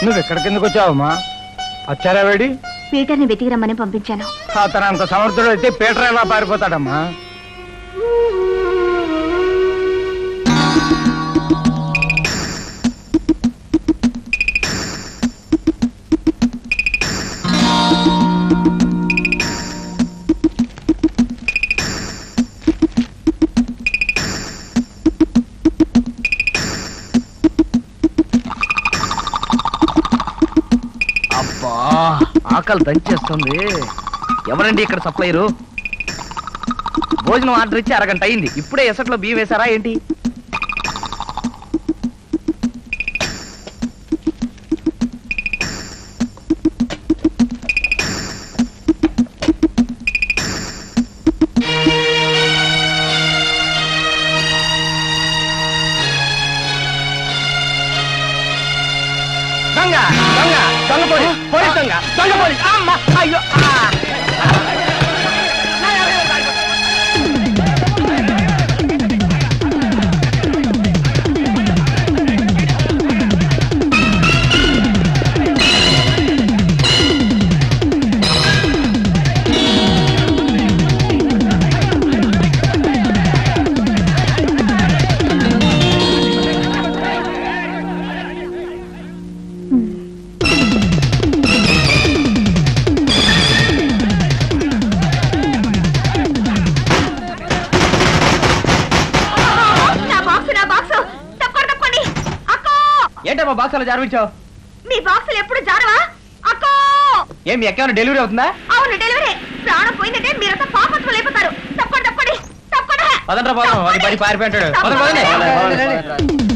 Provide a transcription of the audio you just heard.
నువ్వు ఎక్కడికి ఎందుకు వచ్చావమ్మా? వచ్చారా వేడి? పీటర్ని వెతికి రమ్మని పంపించాను. అతను అంత సమర్థుడు అయితే పీటర్ ఎలా పారిపోతాడమ్మా? ఆకలి దంచేస్తుంది. ఎవరండి ఇక్కడ సప్లైరు? భోజనం ఆర్డర్ ఇచ్చి అరగంట అయింది, ఇప్పుడే ఎసట్లో బియ్యం వేశారా ఏంటి? దొంగ దొంగ దొంగ పోలీస్, పోలీస్ దొంగ, దొంగ పోలీస్. అమ్మ అయ్యో! ఏంటమ్మా బాక్సులు జారవించావు? మీ బాక్సులు ఎప్పుడు జారవా? అక్కో! ఏం మీ అక్క డెలివరీ అవుతుందా? అవును, డెలివరీ. ప్రాణం పోయిందంటే మీరంతా పాపత్తులు అయిపోతారు. తప్పండి తప్పండి తప్పండి. పదండ్రా పోదాం, వాడి పడి పారిపోయాడు.